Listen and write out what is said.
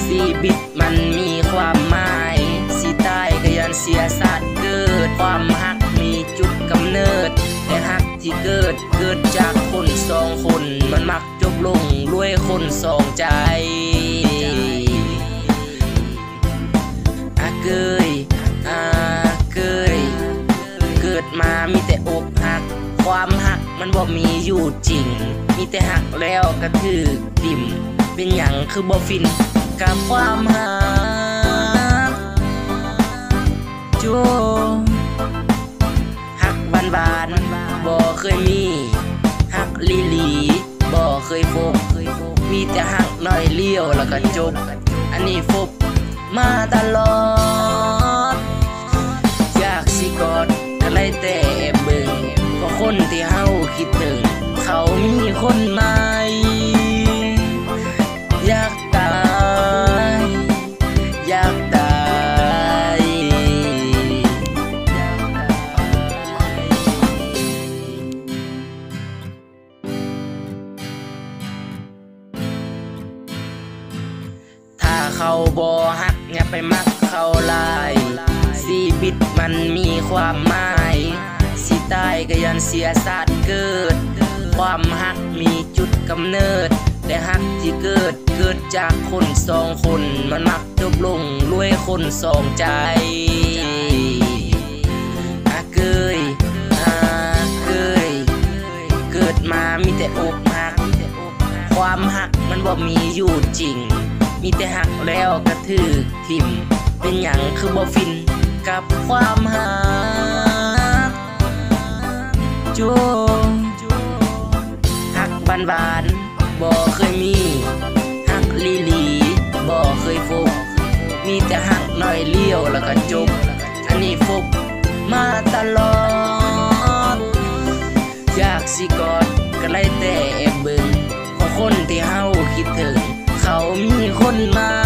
ชีวิตมันมีความหมายสิตายก็ยันเสียสัตว์เกิดความฮักมีจุดกำเนิดแต่ฮักที่เกิดจากคนสองคนมันมักจบลงด้วยคนสองใจเกิดมามีแต่อกหักความหักมันบ่มีอยู่จริงมีแต่หักแล้วก็ถือทิ่มเป็นหยังคือบ่ฟินกับความหักโจหักบานบ่เคยมีหักลีบ่เคยพบมีแต่หักน้อยเลี้ยวแล้วก็จบอันนี้พบมาตลอดอยากสิกอดก็เลยแต่เบิ่งเพราะคนที่เฮาคิดถึงเขามีคนใหม่อยากตายถ้าเขาบ่ฮักอย่าไปมักเขาหลายชีวิตมันมีความหมายสิตายก็ยันเสียชาติเกิดความฮักมีจุดกำเนิดแต่ฮักที่เกิดจากคนสองคนมันมักจบลงด้วยคนสองใจเกิดมามีแต่อกหักความหักมันบ่มีอยู่จริงมีแต่หักแล้วก็ถือทิ่มเป็นหยังคือบ่ฟินกับความหักโจหักบานบ่เคยมีหักลีบ่เคยพบมีแต่หักน้อยเลี้ยวแล้วก็จบอันนี้พบมาตลอดอยากสิกอดก็เลยแต่เบิ่งเพราะคนที่เฮาคิดถึงเขามีคนใหม่